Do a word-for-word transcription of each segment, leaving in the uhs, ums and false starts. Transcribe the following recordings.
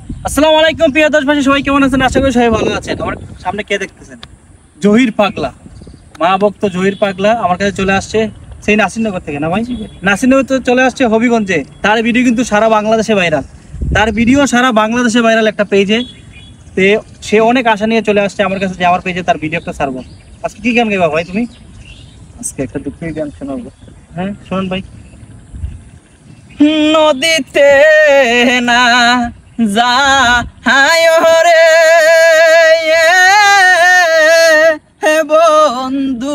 আসসালামু আলাইকুম প্রিয় দর্শক, সবাই কেমন আছেন? আশা করি সবাই ভালো আছেন। আমার সামনে কে দেখতেছেন? জহির পাগলা, মা ভক্ত জহির পাগলা আমার কাছে চলে আসছে সেই নাসিরনগর থেকে। না ভাই, নাসিরনগর তো চলে আসছে হবিগঞ্জে। তার ভিডিও কিন্তু সারা বাংলাদেশে ভাইরাল, তার ভিডিও সারা বাংলাদেশে ভাইরাল একটা পেজে। তে সে অনেক আশা নিয়ে চলে আসছে আমার কাছে যে আমার পেজে তার ভিডিও একটা ছাড়বো। আজকে কি গান গাইবা ভাই তুমি? আজকে একটা দুঃখের গান শোনাবো। হ্যাঁ শুনুন ভাই। নদীতে না যা হায় রে হে বন্ধু,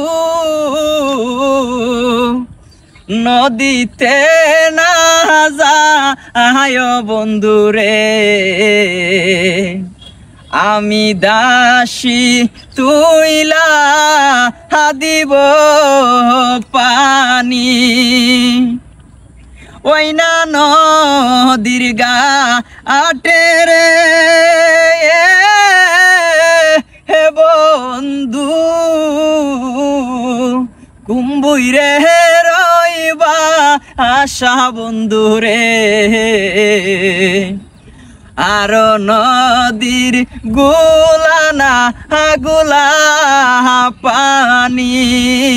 নদীতে না যা হায় বন্ধু রে, আমি দাসী তুইলা দিব পানি, ওই না নদীর গা আটে রে হে বন্ধু, কুম্বুই রে রইবা আশা বন্ধু রে, আর নদীর গুলানা গুলা পানি,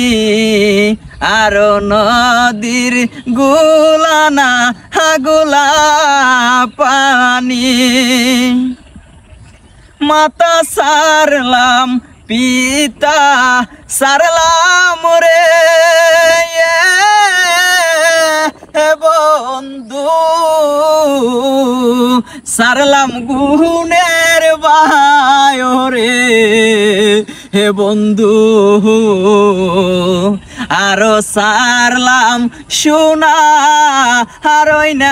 আর নদীর গুলানা গুলা পানি, মাতা সারলাম পিতা সারলাম রে বন্ধু, সারলাম গুণের বায় রে হে বন্ধু, আরো সারলাম সোনা আরই না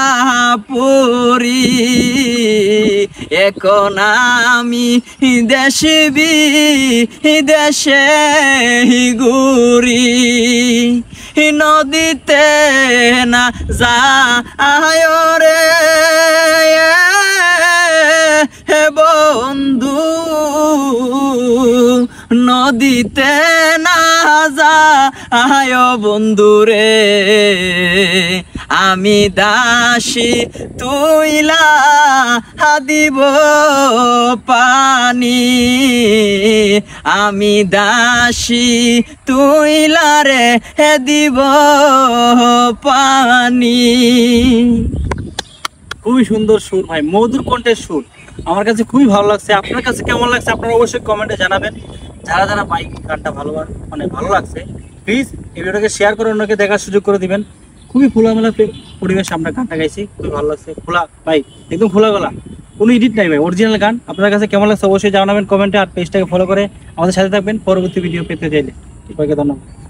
পুরি, এখন আমি দেশে দেশে ঘুরি, নদীতে না যা আয় রে হে বন্ধু, নদীতে না যা আয় বন্ধু রে, আমি দাসী তুইলা দিব পানি, আমি দাসী তুইলা রে দিব পানি। খুবই সুন্দর সুর ভাই, মধুর কণ্ঠের সুর, আমার কাছে খুবই ভালো লাগছে। আপনার কাছে কেমন লাগছে আপনারা অবশ্যই কমেন্টে জানাবেন। যারা যারা বাইক গানটা ভালো মানে ভালো লাগছে প্লিজ এই ভিডিওটাকে শেয়ার করে অন্যকে দেখার সুযোগ করে দিবেন। খুবই খোলামেলা পরিবেশ আমরা গানটা গাইছি, খুবই ভালো লাগছে। খোলা ভাই, একদম খোলা গলা, কোনো এডিট নাই ভাই, অরিজিনাল গান। আপনার কাছে কেমন লাগছে অবশ্যই জানাবেন কমেন্টে, আর পেজটাকে ফলো করে আমাদের সাথে থাকবেন পরবর্তী ভিডিও পেতে চাইলে। সবাইকে ধন্যবাদ।